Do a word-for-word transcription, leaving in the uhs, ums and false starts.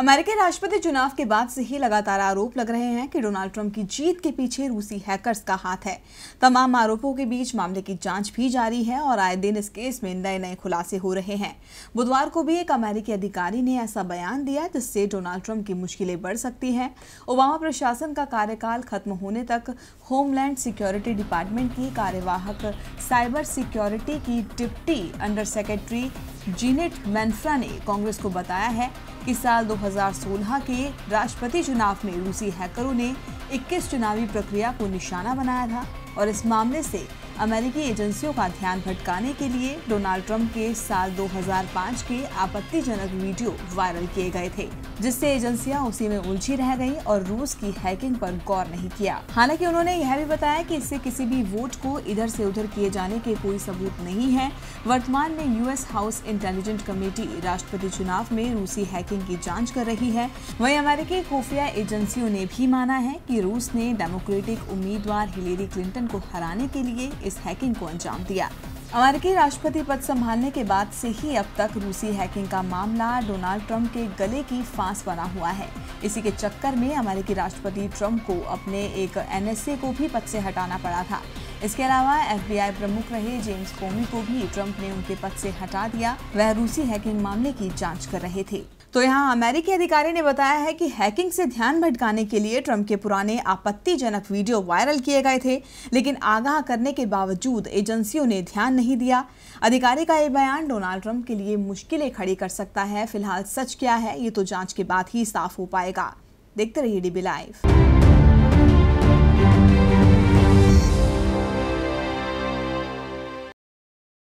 अमेरिकी राष्ट्रपति चुनाव के बाद से ही लगातार आरोप लग रहे हैं कि डोनाल्ड ट्रंप की जीत के पीछे रूसी हैकर्स का हाथ है। तमाम आरोपों के बीच मामले की जांच भी जारी है और आए दिन इस केस में नए नए खुलासे हो रहे हैं। बुधवार को भी एक अमेरिकी अधिकारी ने ऐसा बयान दिया जिससे डोनाल्ड ट्रंप की मुश्किलें बढ़ सकती हैं। ओबामा प्रशासन का कार्यकाल खत्म होने तक होमलैंड सिक्योरिटी डिपार्टमेंट की कार्यवाहक साइबर सिक्योरिटी की deputy under secretary Jeanette Manfra ने कांग्रेस को बताया है कि साल दो हज़ार सोलह के राष्ट्रपति चुनाव में रूसी हैकरों ने इक्कीस चुनावी प्रक्रिया को निशाना बनाया था और इस मामले से अमेरिकी एजेंसियों का ध्यान भटकाने के लिए डोनाल्ड ट्रंप के साल दो हज़ार पाँच के आपत्तिजनक वीडियो वायरल किए गए थे, जिससे एजेंसियां उसी में उलझी रह गईं और रूस की हैकिंग पर गौर नहीं किया। हालांकि उन्होंने यह भी बताया कि इससे किसी भी वोट को इधर से उधर किए जाने के कोई सबूत नहीं है। वर्तमान में यूएस हाउस इंटेलिजेंस कमेटी राष्ट्रपति चुनाव में रूसी हैकिंग की जांच कर रही है। वहीं अमेरिकी खुफिया एजेंसियों ने भी माना है कि रूस ने डेमोक्रेटिक उम्मीदवार हिलेरी क्लिंटन को हराने के लिए इस हैकिंग को अंजाम दिया। अमेरिकी राष्ट्रपति पद संभालने के बाद से ही अब तक रूसी हैकिंग का मामला डोनाल्ड ट्रंप के गले की फांस बना हुआ है। इसी के चक्कर में अमेरिकी राष्ट्रपति ट्रंप को अपने एक एनएसए को भी पद से हटाना पड़ा था। इसके अलावा एफबीआई प्रमुख रहे जेम्स कोमी को भी ट्रंप ने उनके पद से हटा दिया। वह रूसी हैकिंग मामले की जांच कर रहे थे। तो यहाँ अमेरिकी अधिकारी ने बताया है कि हैकिंग से ध्यान भटकाने के लिए ट्रंप के पुराने आपत्तिजनक वीडियो वायरल किए गए थे, लेकिन आगाह करने के बावजूद एजेंसियों ने ध्यान नहीं दिया। अधिकारी का ये बयान डोनाल्ड ट्रंप के लिए मुश्किलें खड़ी कर सकता है। फिलहाल सच क्या है ये तो जांच के बाद ही साफ हो पाएगा। देखते रहिए डीबी लाइव।